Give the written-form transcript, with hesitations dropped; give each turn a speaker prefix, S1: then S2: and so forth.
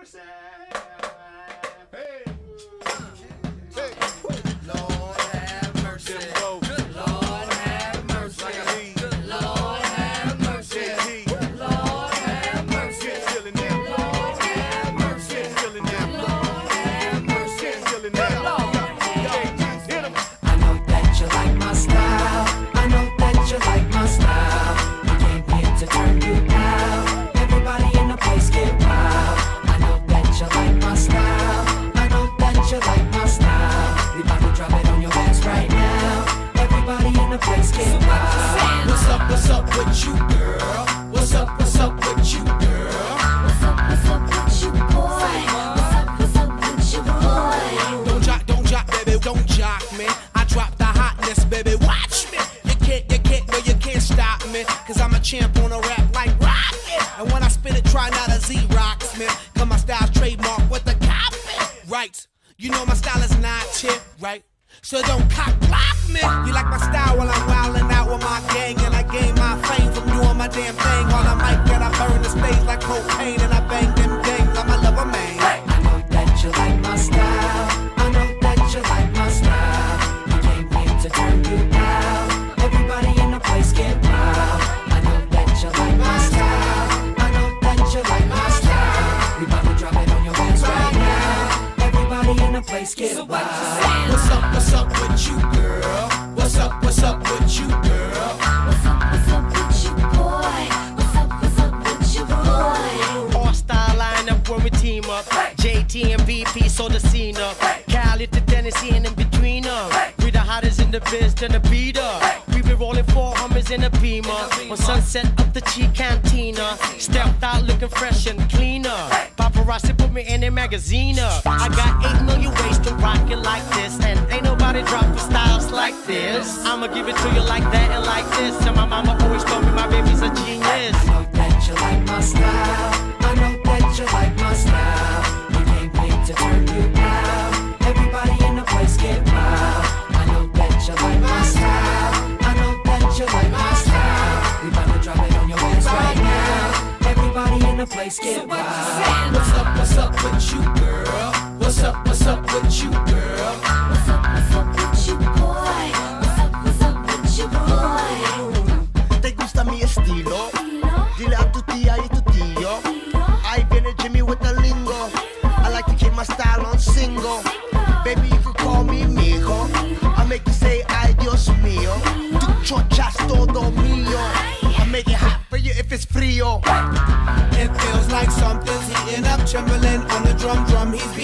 S1: mercy.
S2: Hey.
S3: Lord have mercy. Lord have mercy. Lord have mercy. Lord have mercy. Lord have mercy. Lord have mercy. I know that you like my style. I know that you like my style. I came here to turn you out. Everybody in the place get wild. I know that you like my style. I know that you like my style. We about to drop it on your ass right now. Everybody in the place get wild. What's up with you, girl? What's up with you, girl?
S4: What's up with you, boy? What's up with you, boy?
S3: Don't jock, baby, don't jock me. I drop the hotness, baby, watch me. You can't stop me. Cause I'm a champ on a rap like rocket. And when I spit it, try not a Z-Rocks, man. Cause my style's trademark with the copy. Right, you know my style is not cheap, right? So don't cock block me. You like my style while I'm wildin' out with my gang. And I gain my fame from doing my damn thing. On a mic that I burn the stage like cocaine. And I bang them gangs, I'm a lover man. I know that you like my style. I know that you like my style. I came here to turn you out. Everybody in the place get wild. I know that you like my style. I know that you like my style. We about to drop it on your ass right now. Everybody in the place get wild. What's up with you, girl? What's up with you, girl?
S4: What's up with you, boy? What's up with you, boy?
S5: All star line up when we team up. JT and BP, so the scene up. Cali to Tennessee and in between us. We the hottest in the biz, then the beat up. We been rolling 4 Hummers in a Beamer. On Sunset up the Chi Cantina. Stepped out looking fresh and cleaner. Paparazzi put me in a magazine up. I got 8 million ways to rock it like this. And ain't nobody dropping styles like this. I'ma give it to you like that and like this. And my mama always told me my baby's a genius.
S3: I know that you like my style. I know that you like my style. We came here to turn you out. Everybody in the place get wild. I know that you like my style. I know that you like my style. We about to drop it on your ass right now. Everybody in the place get wild. What's up with you, girl? What's up with you, girl?
S4: What's up with you, boy? What's up with you, boy?
S1: ¿Te gusta mi estilo? Dile a tu tía y tu tío. Ahí viene Jimmy with the lingo. I like to keep my style on single. Baby, you can call me mijo. I make you say ay Dios mío. Tu chocha's todo mío. I make it hot for you if it's frío.
S3: It feels like something's heating up. Trembling on the drum. He's